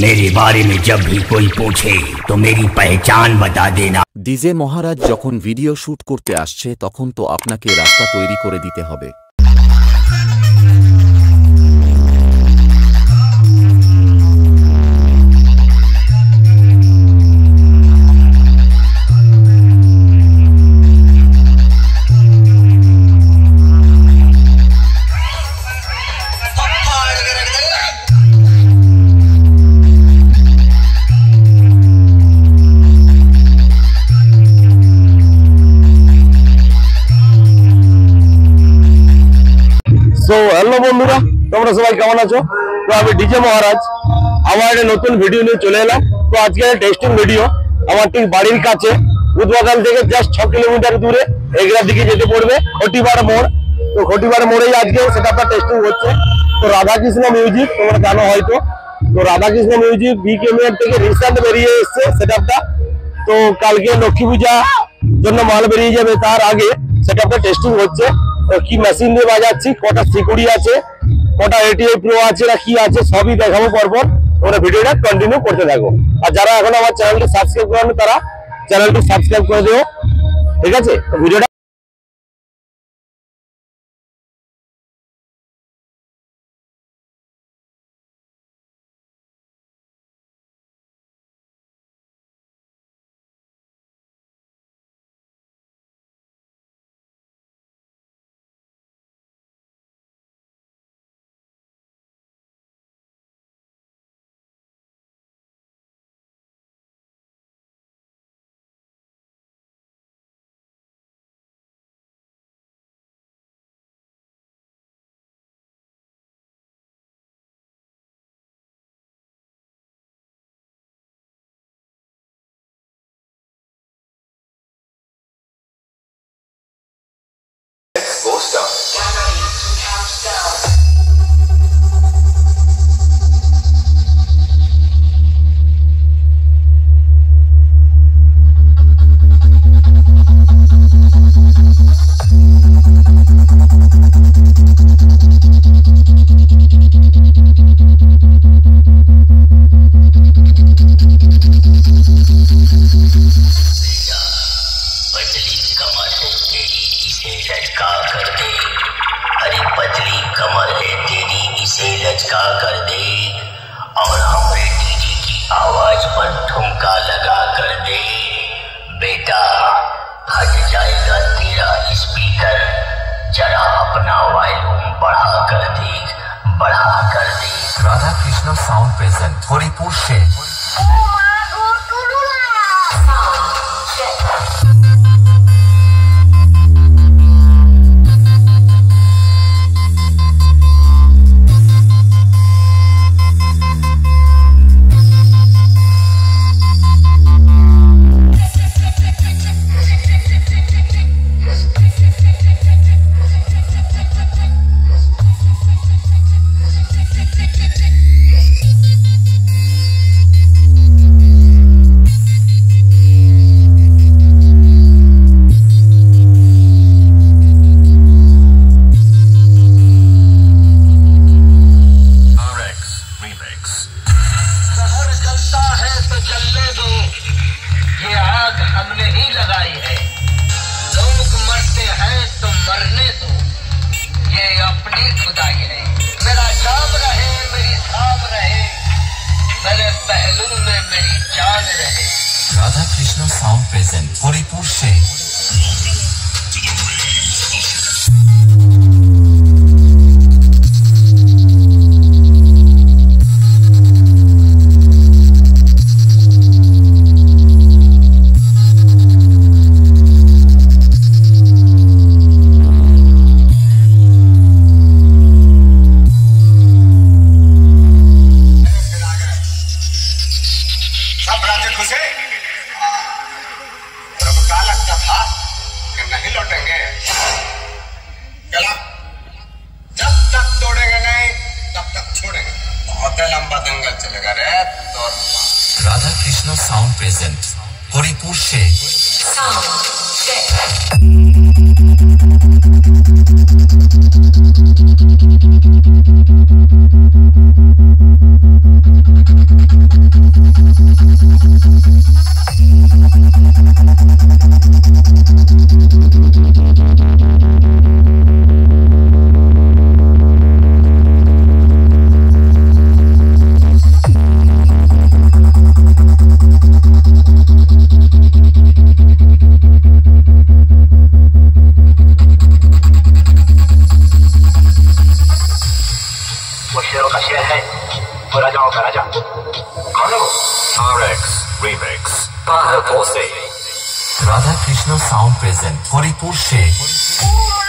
मेरे बारे में जब भी कोई पूछे तो मेरी पहचान बता देना। ডিজে মহারাজ যখন ভিডিও শুট করতে আসছে তখন তো আপনাকে রাস্তা তৈরি করে দিতে হবে। তো হ্যালো বন্ধুরা, তোমরা সবাই কেমন আছো? তো আমি ডিজে মহারাজ আমার একটা নতুন ভিডিও নিয়ে চলে এলাম। তো আজকে টেস্টিং ভিডিও আমার ঠিক বাড়ির কাছে উদ্বাগান থেকে জাস্ট 6 কিলোমিটার দূরে এগরার দিকে যেতে পড়বে খটিবার মোড়। তো খটিবার মোড়েই আজকে সেটা আপনার টেস্টিং হচ্ছে। তো রাধাকৃষ্ণ মিউজিক তোমরা জানো হয়তো। তো রাধাকৃষ্ণ মিউজিক বিকেএমএর থেকে রিসেন্ট বেরিয়ে এসছে সেটআপটা। তো কালকে লক্ষ্মী পূজা জন্য মাল বেরিয়ে যাবে, তার আগে সেটআপটা টেস্টিং হচ্ছে। কি মেশিন দিয়ে বাজাচ্ছি, কটা সিকিউরিটি আছে, কটা এটিআই প্রো আছে না কি আছে সবই দেখাবো পরপর। তোমরা ভিডিওটা কন্টিনিউ করতে থাকো। আর যারা এখন আমার চ্যানেলটি সাবস্ক্রাইব করেনি তারা চ্যানেলটি সাবস্ক্রাইব করে দিও, ঠিক আছে? তো ভিডিওটা goes down. लचका कर दे, अरे पतली कमर है तेरी इसे लचका कर दे, और हमरे डीजे की आवाज पर ठुमका लगा कर दे। बेटा फट जाएगा तेरा स्पीकर, जरा अपना वॉल्यूम बढ़ा कर देख, बढ़ा कर देख। राधा कृष्ण साउंड प्रेजेंट हरिपुर से। हमने ही लगाई है, लोग मरते हैं तो मरने दो, ये अपनी खुदाई है। मेरा शाम रहे मेरी शाम रहे, मेरे पहलू में मेरी जान रहे। राधा कृष्ण साउंड प्रेजेंट हरिपुर से। नहीं लौटेंगे, चला जब तक तोड़ेंगे नहीं तब तक छोड़ेंगे। बहुत लंबा दंगल चलेगा रे। तो राधा कृष्ण साउंड प्रेजेंट हरिपुर से। साउंड वो शेरों का शेर है, वो राजाओं का राजा। कौन है वो? RX Remix Paharpur से राधा कृष्ण साउंड प्रेजेंट हरिपुर से